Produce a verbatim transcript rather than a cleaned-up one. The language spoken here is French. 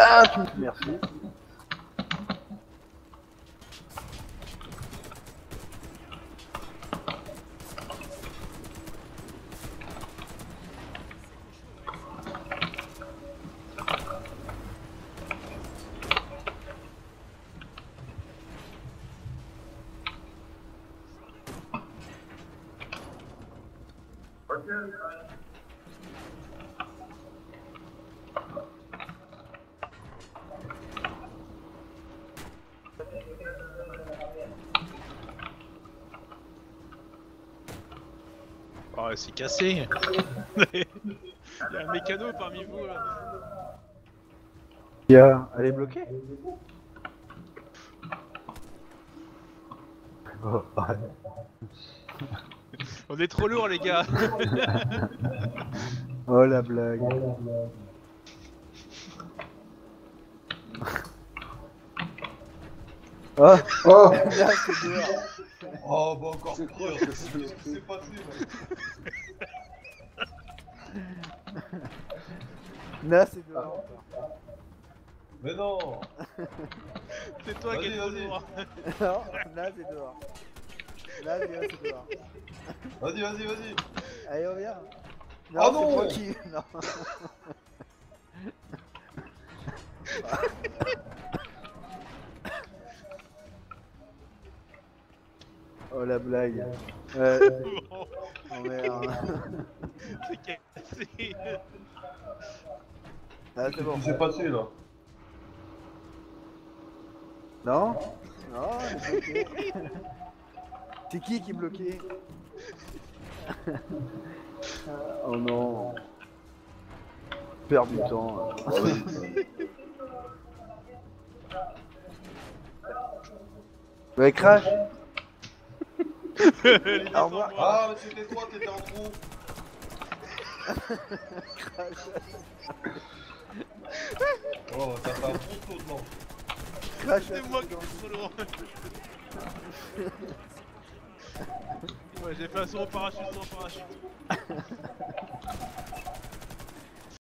Ah, tu... Merci. Oh, c'est cassé. Il y a un mécano parmi vous là. Il y a... Elle est bloquée. Oh, ouais. On est trop lourd les gars. Oh la blague. Oh, Oh là c'est dehors. Oh bah encore C'est pire, quoi qu'est-ce ce qui s'est passé là? Là c'est dehors. Mais non. C'est toi qui es Vas-y, trop vas-y. lourd. Non, là c'est dehors. Là c'est dehors. Vas-y, vas-y, vas-y. Allez, reviens. Non, Ah c'est non moi qui... Non. Oh la blague. Ouais. Bon, Oh merde. c'est cassé. Ah c'est bon. Qu'est-ce qui s'est passé là? Non. Non, elle est bloquée. C'est qui qui est bloqué? Oh non. Perdre du temps. Ouais, crash. Les Au revoir. descends-moi. Ah mais c'était toi, t'étais en trou. Crash. Oh t'as fait un bon saut de manche. Crash. C'est moi qui suis trop lourd. Ouais, j'ai fait un saut en parachute sans parachute.